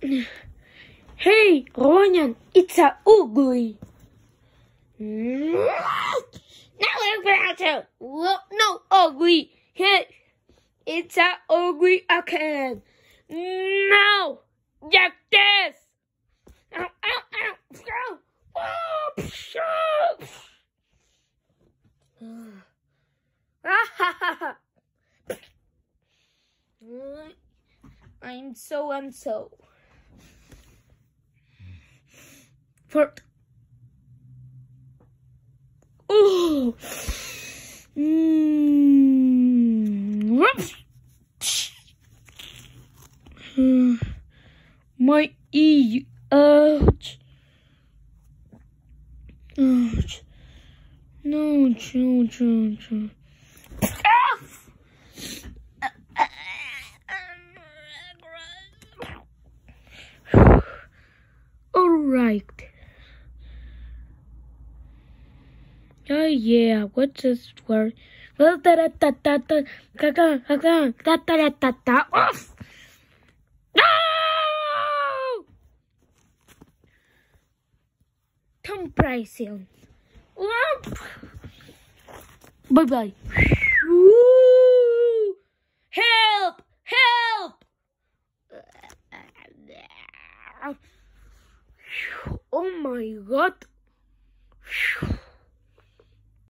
Hey, robonyan, it's a ugly. No, ugly. Hey, it's a ugly again. No, like this. Ow, ow, ow. I'm so and so. Fourth. Oh. My ear. Ouch. Ouch. No, no. All right. Oh yeah, what's this word? No! Compression. Bye bye. Help! Help! Oh my God.